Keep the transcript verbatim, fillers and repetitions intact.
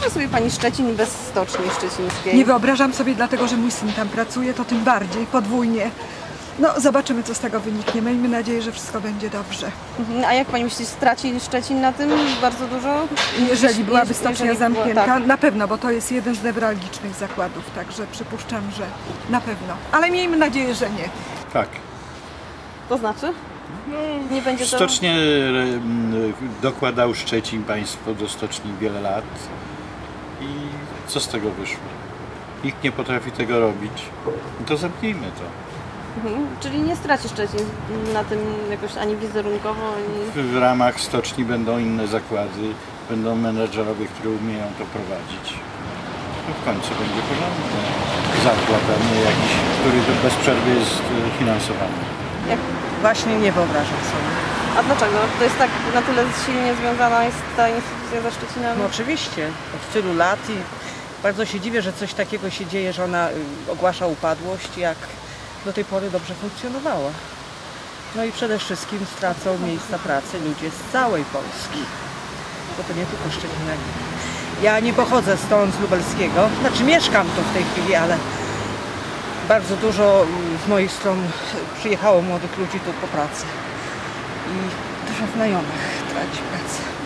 wyobraża sobie Pani Szczecin bez stoczni szczecińskiej? Nie wyobrażam sobie, dlatego że mój syn tam pracuje, to tym bardziej, podwójnie. No, zobaczymy, co z tego wyniknie. Miejmy nadzieję, że wszystko będzie dobrze. Mhm. A jak Pani myśli, straci Szczecin na tym bardzo dużo? Jeżeli byłaby stocznia jeżeli zamknięta, była, tak. na pewno, bo to jest jeden z newralgicznych zakładów, także przypuszczam, że na pewno. Ale miejmy nadzieję, że nie. Tak. To znaczy? No, nie będzie to... Stocznie dokładał Szczecin państwo do stoczni wiele lat i co z tego wyszło? Nikt nie potrafi tego robić. No to zamknijmy to. Mhm. Czyli nie straci Szczecin na tym jakoś ani wizerunkowo, ani... W ramach stoczni będą inne zakłady, będą menedżerowie, którzy umieją to prowadzić. No w końcu będzie porządny zakład, a nie jakiś, który bez przerwy jest finansowany. Jak? Właśnie nie wyobrażam sobie. A dlaczego? To jest tak na tyle silnie związana jest ta instytucja ze Szczecinem? No oczywiście, od tylu lat i bardzo się dziwię, że coś takiego się dzieje, że ona ogłasza upadłość, jak do tej pory dobrze funkcjonowała. No i przede wszystkim stracą miejsca pracy ludzie z całej Polski, bo to nie tylko Szczecinianie. Ja nie pochodzę stąd, z Lubelskiego, znaczy mieszkam tu w tej chwili, ale bardzo dużo z moich stron przyjechało młodych ludzi tu po pracy i dużo znajomych traci pracę.